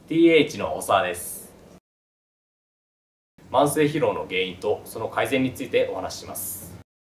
TH の大沢です。慢性疲労の原因とその改善についてお話しします。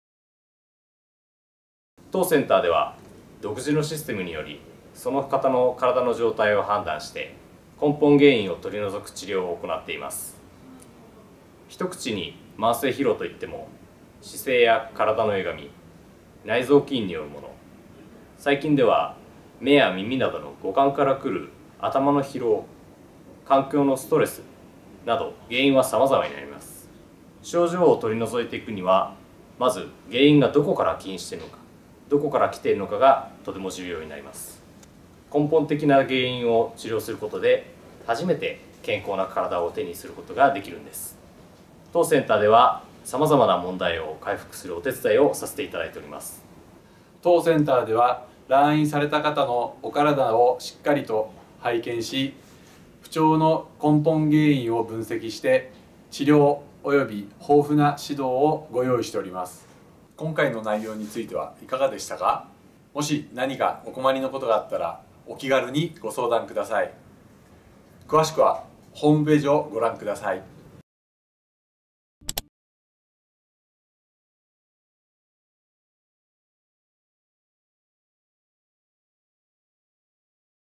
当センターでは独自のシステムによりその方の体の状態を判断して根本原因を取り除く治療を行っています。一口に慢性疲労といっても姿勢や体の歪み、内臓筋によるもの、最近では目や耳などの五感からくる頭の疲労、環境のストレスなど原因は様々になります。症状を取り除いていくにはまず原因がどこから起因しているのか、どこから来ているのかがとても重要になります。根本的な原因を治療することで初めて健康な体を手にすることができるんです。当センターではさまざまな問題を回復するお手伝いをさせていただいております。 当センターでは来院された方のお体をしっかりと拝見し、不調の根本原因を分析して治療および豊富な指導をご用意しております。今回の内容についてはいかがでしたか？もし何かお困りのことがあったらお気軽にご相談ください。詳しくはホームページをご覧ください。